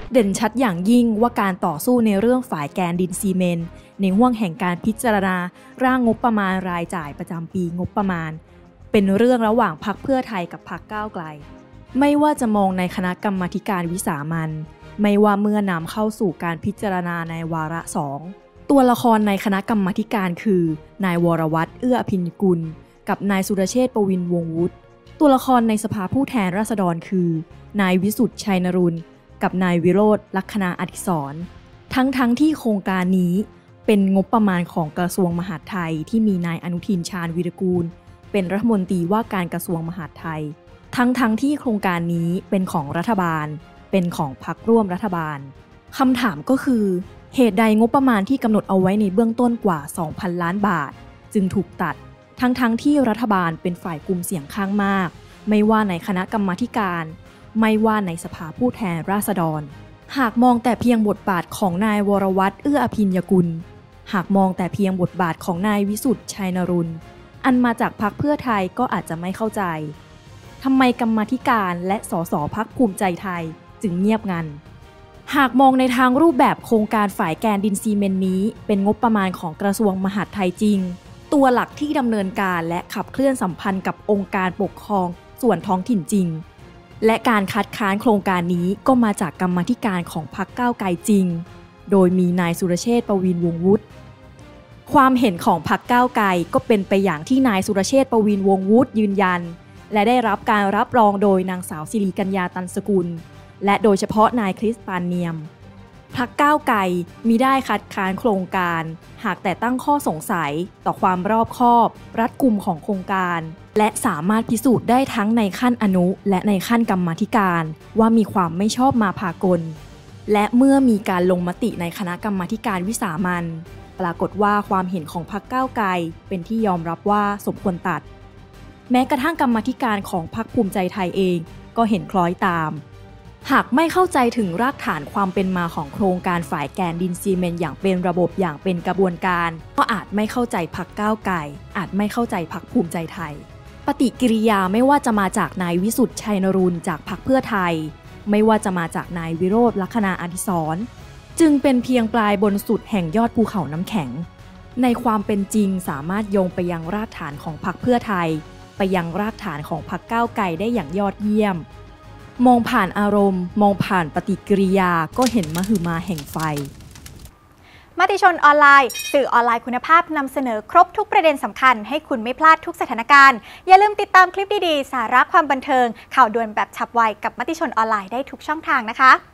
เด่นชัดอย่างยิ่งว่าการต่อสู้ในเรื่องฝ่ายแกนดินซีเมนต์ในห้วงแห่งการพิจารณาร่างงบประมาณรายจ่ายประจำปีงบประมาณเป็นเรื่องระหว่างพรรคเพื่อไทยกับพรรคก้าวไกลไม่ว่าจะมองในคณะกรรมาการวิสามัญไม่ว่าเมื่อนำเข้าสู่การพิจารณาในวาระ2ตัวละครในคณะกรรมาการคือนายวรวัฒน์เอื้ออภิญกุลกับนายสุรเชษฐ์ประวินวงศ์วุฒิตัวละครในสภาผู้แทนราษฎรคือนายวิสุทธิ์ชัยนรุนกับนายวิโรจน์ลัคนาอดิศรทั้งที่โครงการนี้เป็นงบประมาณของกระทรวงมหาดไทยที่มีนายอนุทินชาญวีรกูลเป็นรัฐมนตรีว่าการกระทรวงมหาดไทยทั้งที่โครงการนี้เป็นของรัฐบาลเป็นของพรรคร่วมรัฐบาลคำถามก็คือเหตุใดงบประมาณที่กำหนดเอาไว้ในเบื้องต้นกว่า 2,000 ล้านบาทจึงถูกตัดทั้งที่รัฐบาลเป็นฝ่ายกุมเสียงข้างมากไม่ว่าในคณะกรรมาการไม่ว่าในสภาผู้แทนราษฎรหากมองแต่เพียงบทบาทของนายวรวัฒน์เอื้ออภิญกุลหากมองแต่เพียงบทบาทของนายวิสุทธิ์ชัยนรุนอันมาจากพรรคเพื่อไทยก็อาจจะไม่เข้าใจทำไมกรรมาธิการและสสพรรคภูมิใจไทยจึงเงียบงันหากมองในทางรูปแบบโครงการฝ่ายแกนดินซีเมนต์นี้เป็นงบประมาณของกระทรวงมหาดไทยจริงตัวหลักที่ดำเนินการและขับเคลื่อนสัมพันธ์กับองค์การปกครองส่วนท้องถิ่นจริงและการคัดค้านโครงการนี้ก็มาจากกรรมาธิการของพรรคก้าวไกลจริงโดยมีนายสุรเชษฐ์ประวินวงศ์วุฒิความเห็นของพรรคก้าวไกลก็เป็นไปอย่างที่นายสุรเชษฐ์ประวินวงศ์วุฒิยืนยันและได้รับการรับรองโดยนางสาวศิริกัญญาตันสกุลและโดยเฉพาะนายคริสปานเนียมพรรคก้าวไกลมิได้คัดค้านโครงการหากแต่ตั้งข้อสงสัยต่อความรอบคอบรัดกุมของโครงการและสามารถพิสูจน์ได้ทั้งในขั้นอนุและในขั้นกรรมาธิการว่ามีความไม่ชอบมาพากลและเมื่อมีการลงมติในคณะกรรมาการวิสามัญปรากฏว่าความเห็นของพรรคก้าวไกลเป็นที่ยอมรับว่าสมควรตัดแม้กระทั่งกรรมาธิการของพรรคภูมิใจไทยเองก็เห็นคล้อยตามหากไม่เข้าใจถึงรากฐานความเป็นมาของโครงการฝ่ายแกนดินซีเมนต์อย่างเป็นระบบอย่างเป็นกระบวนการก็อาจไม่เข้าใจพรรคก้าวไกลอาจไม่เข้าใจพรรคภูมิใจไทยปฏิกิริยาไม่ว่าจะมาจากนายวิสุทธิ์ชัยนรุนจากพรรคเพื่อไทยไม่ว่าจะมาจากนายวิโรจน์ลัคนาอดิศรจึงเป็นเพียงปลายบนสุดแห่งยอดภูเขาน้ำแข็งในความเป็นจริงสามารถโยงไปยังรากฐานของพรรคเพื่อไทยไปยังรากฐานของพรรคก้าวไกลได้อย่างยอดเยี่ยมมองผ่านอารมณ์มองผ่านปฏิกิริยาก็เห็นมหึมาแห่งไฟมติชนออนไลน์สื่อออนไลน์คุณภาพนำเสนอครบทุกประเด็นสำคัญให้คุณไม่พลาดทุกสถานการณ์อย่าลืมติดตามคลิปดีๆสาระความบันเทิงข่าวด่วนแบบฉับไวกับมติชนออนไลน์ได้ทุกช่องทางนะคะ